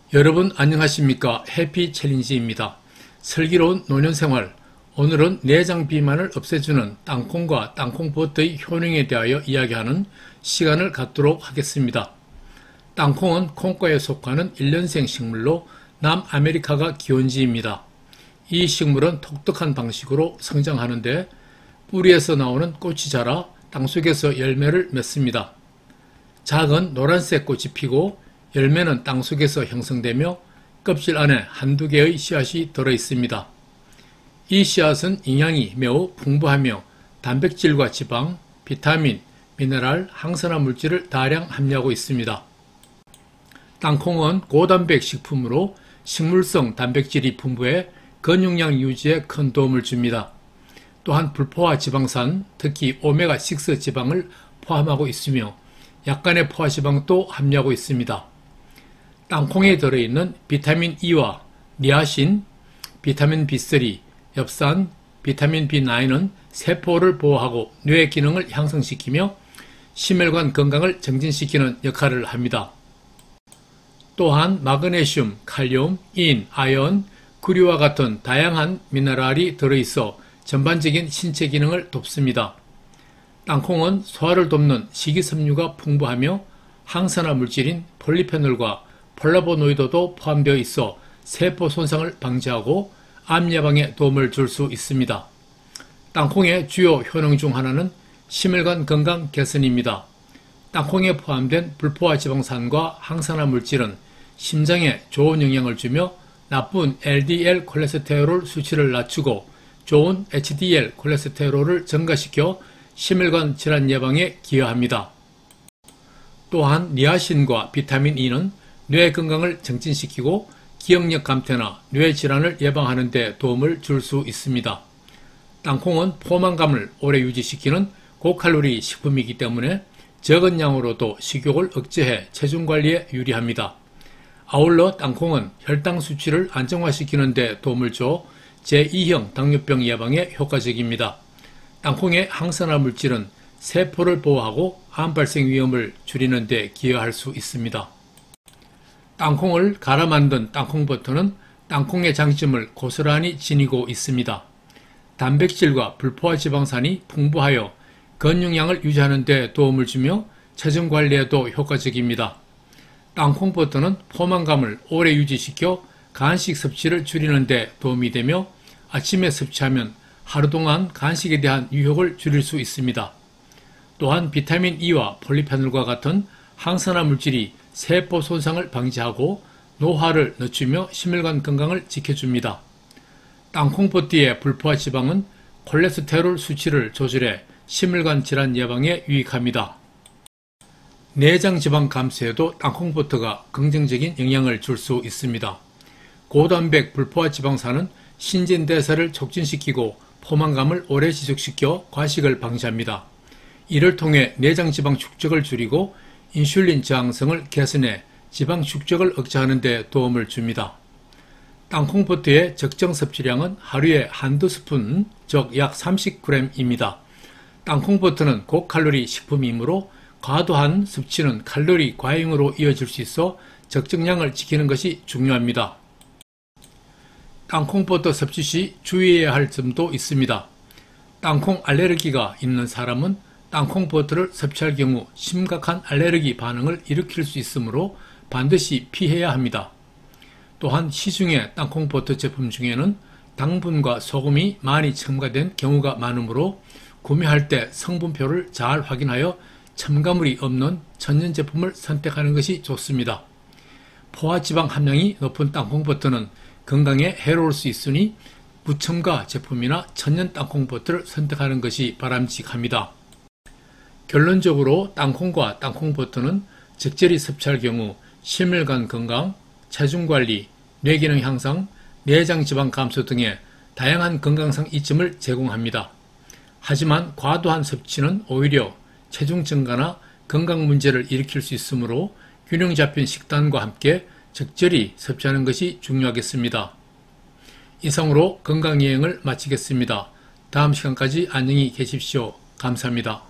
여러분 안녕하십니까? 해피 챌린지입니다. 슬기로운 노년생활, 오늘은 내장 비만을 없애주는 땅콩과 땅콩버터의 효능에 대하여 이야기하는 시간을 갖도록 하겠습니다. 땅콩은 콩과에 속하는 1년생 식물로 남아메리카가 기원지입니다. 이 식물은 독특한 방식으로 성장하는데 뿌리에서 나오는 꽃이 자라 땅속에서 열매를 맺습니다. 작은 노란색 꽃이 피고 열매는 땅속에서 형성되며 껍질 안에 한두 개의 씨앗이 들어있습니다. 이 씨앗은 영양이 매우 풍부하며 단백질과 지방, 비타민, 미네랄, 항산화 물질을 다량 함유하고 있습니다. 땅콩은 고단백 식품으로 식물성 단백질이 풍부해 근육량 유지에 큰 도움을 줍니다. 또한 불포화 지방산, 특히 오메가6 지방을 포함하고 있으며 약간의 포화지방도 함유하고 있습니다. 땅콩에 들어있는 비타민 E와 니아신, 비타민 B3, 엽산, 비타민 B9은 세포를 보호하고 뇌 기능을 향상시키며 심혈관 건강을 증진시키는 역할을 합니다. 또한 마그네슘, 칼륨, 인, 아연, 구리와 같은 다양한 미네랄이 들어있어 전반적인 신체 기능을 돕습니다. 땅콩은 소화를 돕는 식이섬유가 풍부하며 항산화 물질인 폴리페놀과 폴라보노이드도 포함되어 있어 세포 손상을 방지하고 암 예방에 도움을 줄 수 있습니다. 땅콩의 주요 효능 중 하나는 심혈관 건강 개선입니다. 땅콩에 포함된 불포화 지방산과 항산화 물질은 심장에 좋은 영향을 주며 나쁜 LDL 콜레스테롤 수치를 낮추고 좋은 HDL 콜레스테롤을 증가시켜 심혈관 질환 예방에 기여합니다. 또한 니아신과 비타민 E는 뇌 건강을 증진시키고 기억력 감퇴나 뇌 질환을 예방하는 데 도움을 줄 수 있습니다. 땅콩은 포만감을 오래 유지시키는 고칼로리 식품이기 때문에 적은 양으로도 식욕을 억제해 체중 관리에 유리합니다. 아울러 땅콩은 혈당 수치를 안정화시키는 데 도움을 줘 제2형 당뇨병 예방에 효과적입니다. 땅콩의 항산화 물질은 세포를 보호하고 암 발생 위험을 줄이는 데 기여할 수 있습니다. 땅콩을 갈아 만든 땅콩버터는 땅콩의 장점을 고스란히 지니고 있습니다. 단백질과 불포화 지방산이 풍부하여 근육량을 유지하는 데 도움을 주며 체중 관리에도 효과적입니다. 땅콩버터는 포만감을 오래 유지시켜 간식 섭취를 줄이는 데 도움이 되며 아침에 섭취하면 하루 동안 간식에 대한 유혹을 줄일 수 있습니다. 또한 비타민 E와 폴리페놀과 같은 항산화 물질이 세포 손상을 방지하고 노화를 늦추며 심혈관 건강을 지켜줍니다. 땅콩버터의 불포화 지방은 콜레스테롤 수치를 조절해 심혈관 질환 예방에 유익합니다. 내장 지방 감소에도 땅콩버터가 긍정적인 영향을 줄 수 있습니다. 고단백 불포화 지방산은 신진대사를 촉진시키고 포만감을 오래 지속시켜 과식을 방지합니다. 이를 통해 내장 지방 축적을 줄이고 인슐린 저항성을 개선해 지방 축적을 억제하는 데 도움을 줍니다. 땅콩버터의 적정 섭취량은 하루에 한두 스푼, 즉 약 30g입니다. 땅콩버터는 고칼로리 식품이므로 과도한 섭취는 칼로리 과잉으로 이어질 수 있어 적정량을 지키는 것이 중요합니다. 땅콩버터 섭취 시 주의해야 할 점도 있습니다. 땅콩 알레르기가 있는 사람은 땅콩버터를 섭취할 경우 심각한 알레르기 반응을 일으킬 수 있으므로 반드시 피해야 합니다. 또한 시중의 땅콩버터 제품 중에는 당분과 소금이 많이 첨가된 경우가 많으므로 구매할 때 성분표를 잘 확인하여 첨가물이 없는 천연 제품을 선택하는 것이 좋습니다. 포화지방 함량이 높은 땅콩버터는 건강에 해로울 수 있으니 무첨가 제품이나 천연 땅콩버터를 선택하는 것이 바람직합니다. 결론적으로 땅콩과 땅콩버터는 적절히 섭취할 경우 심혈관 건강, 체중관리, 뇌기능 향상, 내장지방 감소 등의 다양한 건강상 이점을 제공합니다. 하지만 과도한 섭취는 오히려 체중 증가나 건강 문제를 일으킬 수 있으므로 균형 잡힌 식단과 함께 적절히 섭취하는 것이 중요하겠습니다. 이상으로 건강여행을 마치겠습니다. 다음 시간까지 안녕히 계십시오. 감사합니다.